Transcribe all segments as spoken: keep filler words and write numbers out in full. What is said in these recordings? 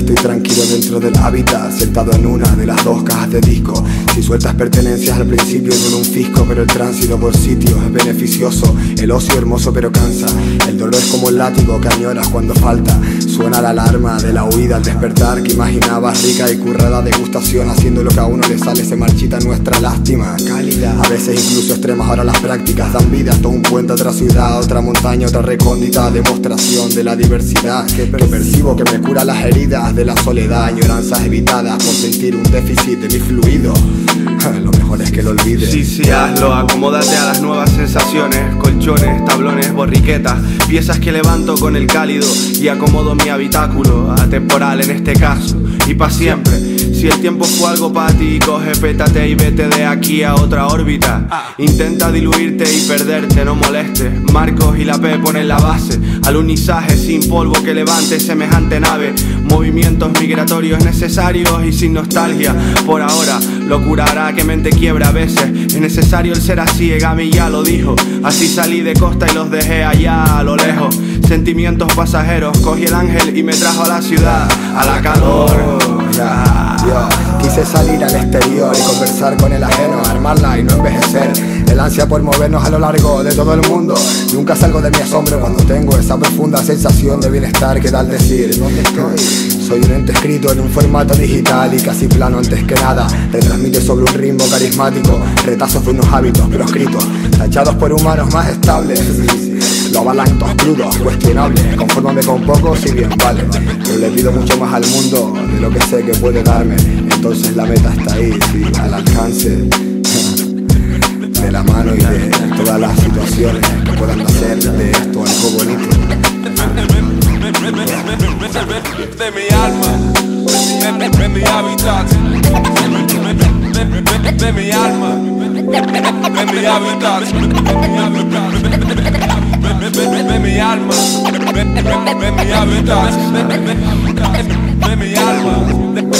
estoy tranquilo dentro del hábitat, sentado en una de las dos cajas de disco. Si sueltas pertenencias al principio con un fisco, pero el tránsito por sitios es beneficioso. El ocio hermoso pero cansa, el dolor es como el látigo que añoras cuando falta. Suena la alarma de la huida al despertar, que imaginabas rica y currada degustación. Haciendo lo que a uno le sale se marchita nuestra lástima cálida, a veces incluso extremas. Ahora las prácticas dan vida, todo un puente, otra ciudad, otra montaña, otra recóndita demostración de la diversidad que, que percibo, que me cura las heridas de la soledad, añoranzas evitadas por sentir un déficit de mi fluido. Lo mejor es que lo olvides. Sí, sí, hazlo, acomódate a las nuevas sensaciones. Colchones, tablones, borriquetas, piezas que levanto con el cálido y acomodo mi habitáculo, atemporal en este caso y pa' siempre. Si el tiempo fue algo para ti, coge, pétate y vete de aquí a otra órbita. Intenta diluirte y perderte, no molestes. Marcos y la P ponen la base, alunizaje sin polvo que levante semejante nave. Movimientos migratorios necesarios y sin nostalgia. Por ahora, locura hará que mente quiebra a veces. Es necesario el ser así, Egami ya lo dijo. Así salí de costa y los dejé allá a lo lejos. Sentimientos pasajeros, cogí el ángel y me trajo a la ciudad, a la calor. Yeah, yo quise salir al exterior y conversar con el ajeno, armarla y no envejecer. El ansia por movernos a lo largo de todo el mundo. Nunca salgo de mi asombro cuando tengo esa profunda sensación de bienestar que da al decir ¿dónde estoy? Soy un ente escrito en un formato digital y casi plano antes que nada. Retransmite sobre un ritmo carismático, retazos de unos hábitos proscritos, tachados por humanos más estables. Lo avalan todos crudos, cuestionables. Confórmame con poco si bien vale, pero le pido mucho más al mundo de lo que sé que puede darme. Entonces la meta está ahí, sí, al alcance de la mano y de todas las situaciones que puedan hacer de esto algo bonito. De mi alma, de, de mi hábitat, de mi alma, de mi hábitat, de mi alma, de mi hábitat, de mi alma,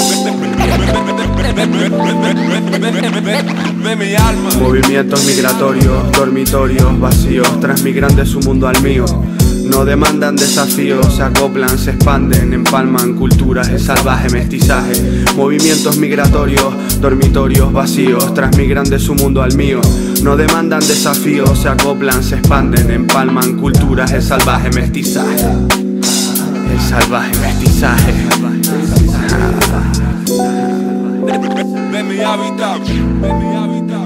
de mi alma. Movimientos migratorios, dormitorios vacíos, transmigran de su mundo al mío. No demandan desafíos, se acoplan, se expanden, empalman culturas, el salvaje mestizaje. Movimientos migratorios, dormitorios vacíos, transmigran de su mundo al mío. No demandan desafíos, se acoplan, se expanden, empalman culturas, el salvaje mestizaje. El salvaje mestizaje. De mi hábitat, de mi hábitat.